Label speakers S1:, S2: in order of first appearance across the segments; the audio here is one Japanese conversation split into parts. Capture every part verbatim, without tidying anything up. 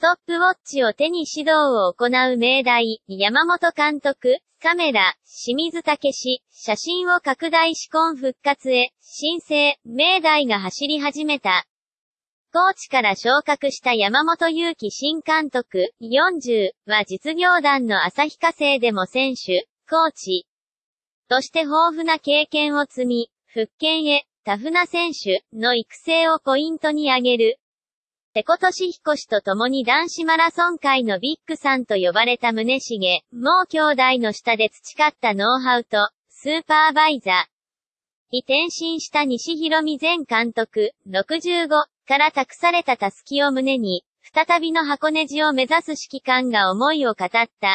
S1: トップウォッチを手に指導を行う明大、山本監督、カメラ、清水武史、写真を拡大しコン復活へ、新生、明大が走り始めた。コーチから昇格した山本裕貴新監督、よんじゅうは実業団の旭化成でも選手、コーチとして豊富な経験を積み、復権へ、タフな選手の育成をポイントに挙げる。瀬古利彦氏と共に男子マラソン界のビッグさんと呼ばれた宗重、もう兄弟の下で培ったノウハウと、スーパーバイザーに転身した西弘美前監督、ろくじゅうごから託されたタスキを胸に、再びの箱根路を目指す指揮官が思いを語った。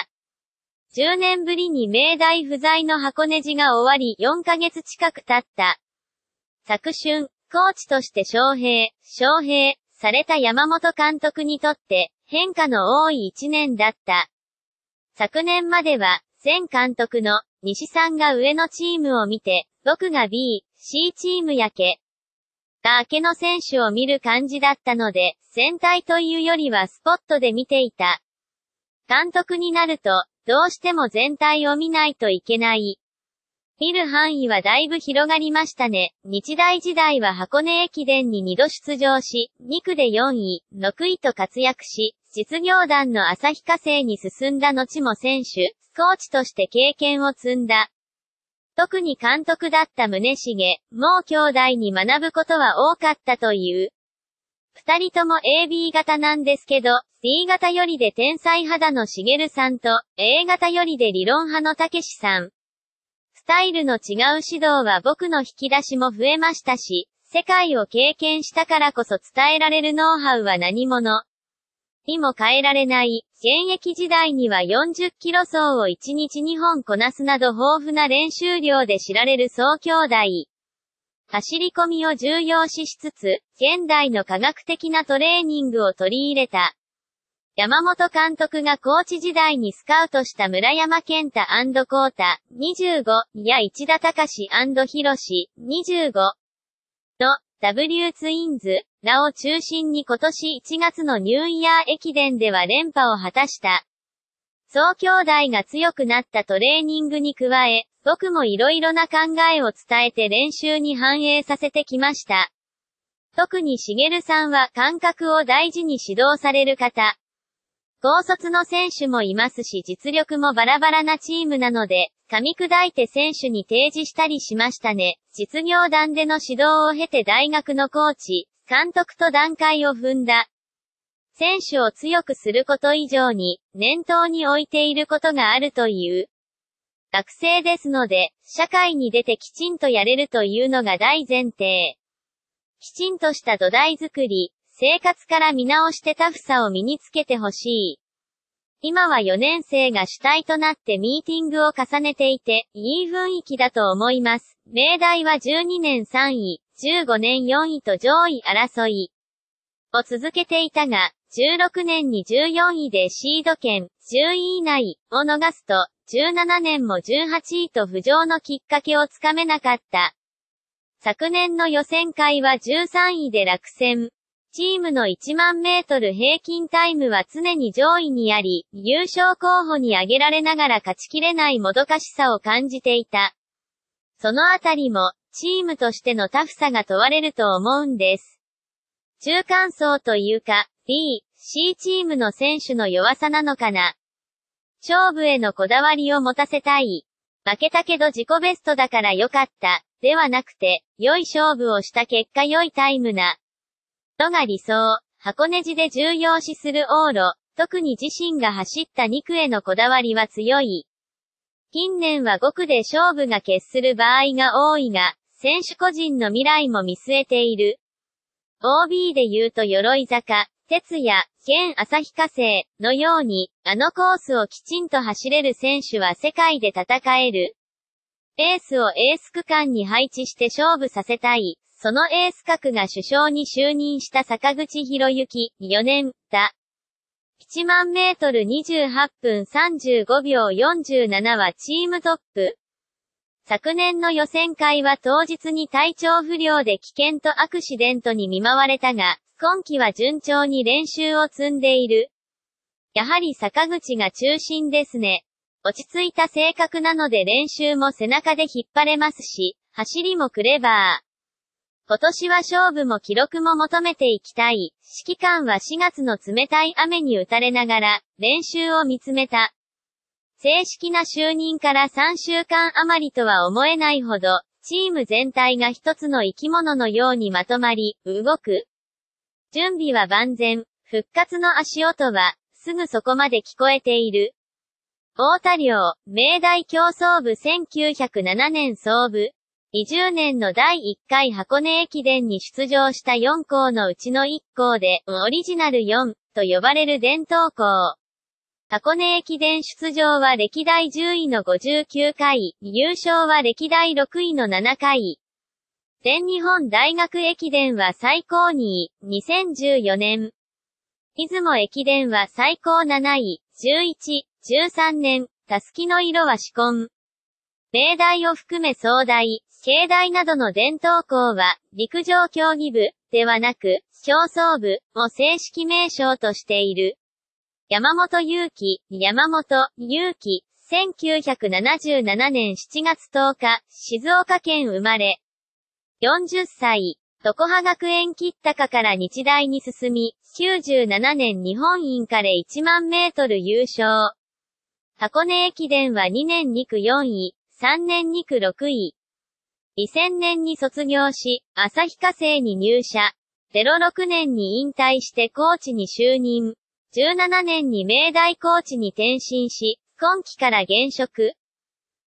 S1: じゅうねんぶりに明大不在の箱根路が終わりよんかげつ近く経った。昨春、コーチとして招聘、招聘された山本監督にとって変化の多い一年だった。昨年までは前監督の西さんが上のチームを見て、僕が ビー、シー チームやけが明けの選手を見る感じだったので、全体というよりはスポットで見ていた。監督になると、どうしても全体を見ないといけない。見る範囲はだいぶ広がりましたね。日大時代は箱根駅伝ににど出場し、にくでよんい、ろくいと活躍し、実業団の旭化成に進んだ後も選手、コーチとして経験を積んだ。特に監督だった宗重、もう兄弟に学ぶことは多かったという。二人とも エービー 型なんですけど、D 型よりで天才肌の茂さんと、A 型よりで理論派の武史さん。スタイルの違う指導は僕の引き出しも増えましたし、世界を経験したからこそ伝えられるノウハウは何者にも変えられない。現役時代にはよんじゅっキロ走をいちにちにほんこなすなど豊富な練習量で知られる総兄弟。走り込みを重要視しつつ、現代の科学的なトレーニングを取り入れた。山本監督がコーチ時代にスカウトした村山健太&コータ、にじゅうご、や市田隆&博士、にじゅうごの ダブリュー ツインズらを中心に今年いちがつのニューイヤー駅伝では連覇を果たした。総兄弟が強くなったトレーニングに加え、僕もいろいろな考えを伝えて練習に反映させてきました。特に茂さんは感覚を大事に指導される方。高卒の選手もいますし実力もバラバラなチームなので、噛み砕いて選手に提示したりしましたね。実業団での指導を経て大学のコーチ、監督と段階を踏んだ。選手を強くすること以上に、念頭に置いていることがあるという。学生ですので、社会に出てきちんとやれるというのが大前提。きちんとした土台作り、生活から見直してタフさを身につけてほしい。今はよねん生が主体となってミーティングを重ねていて、いい雰囲気だと思います。明大はじゅうにねんさんい、じゅうごねんよんいと上位争いを続けていたが、じゅうろくねんにじゅうよんいでシード権、じゅうい以内を逃すと、じゅうななねんもじゅうはちいと浮上のきっかけをつかめなかった。昨年の予選会はじゅうさんいで落選。チームのいちまんメートル平均タイムは常に上位にあり、優勝候補に挙げられながら勝ちきれないもどかしさを感じていた。そのあたりも、チームとしてのタフさが問われると思うんです。中間層というか、B、C チームの選手の弱さなのかな。勝負へのこだわりを持たせたい。負けたけど自己ベストだから良かった。ではなくて、良い勝負をした結果良いタイムな。のが理想。箱根路で重要視する往路。特に自身が走ったにくへのこだわりは強い。近年はごくで勝負が決する場合が多いが、選手個人の未来も見据えている。オービー で言うと鎧坂、哲也、現旭化成のように、あのコースをきちんと走れる選手は世界で戦える。エースをエース区間に配置して勝負させたい。そのエース格が首相に就任した坂口博之、よねん、だ。いちまんメートルにじゅうはっぷんさんじゅうごびょうよんじゅうななはチームトップ。昨年の予選会は当日に体調不良で危険とアクシデントに見舞われたが、今季は順調に練習を積んでいる。 やはり坂口が中心ですね。落ち着いた性格なので練習も背中で引っ張れますし、走りもクレバー。今年は勝負も記録も求めていきたい。指揮官はしがつの冷たい雨に打たれながら、練習を見つめた。正式な就任からさんしゅうかん余りとは思えないほど、チーム全体が一つの生き物のようにまとまり、動く。準備は万全。復活の足音は、すぐそこまで聞こえている。太田寮、明大競走部せんきゅうひゃくななねん創部。にじゅうねんのだいいっかい箱根駅伝に出場したよん校のうちのいっ校で、オリジナルよんと呼ばれる伝統校。箱根駅伝出場は歴代じゅういのごじゅうきゅうかい、優勝は歴代ろくいのななかい。全日本大学駅伝は最高にい、にせんじゅうよねん。出雲駅伝は最高なない、じゅういち、じゅうさんねん、たすきの色は紫紺。明大を含め総大、京大などの伝統校は、陸上競技部、ではなく、競走部、を正式名称としている。山本裕貴、山本、裕貴、せんきゅうひゃくななじゅうななねんしちがつとおか、静岡県生まれ。よんじゅっさい、常葉学園吉高から日大に進み、きゅうじゅうななねん日本インカレいちまんメートル優勝。箱根駅伝はにねんにくよんい、さんねんにくろくい。にせんねんに卒業し、旭化成に入社。ゼロろくねんに引退してコーチに就任。じゅうななねんに明大コーチに転身し、今季から現職。